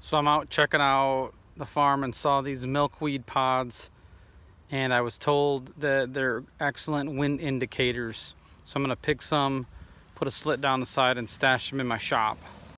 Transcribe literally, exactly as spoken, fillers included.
So I'm out checking out the farm and saw these milkweed pods, and I was told that they're excellent wind indicators. So I'm gonna pick some, put a slit down the side, and stash them in my shop.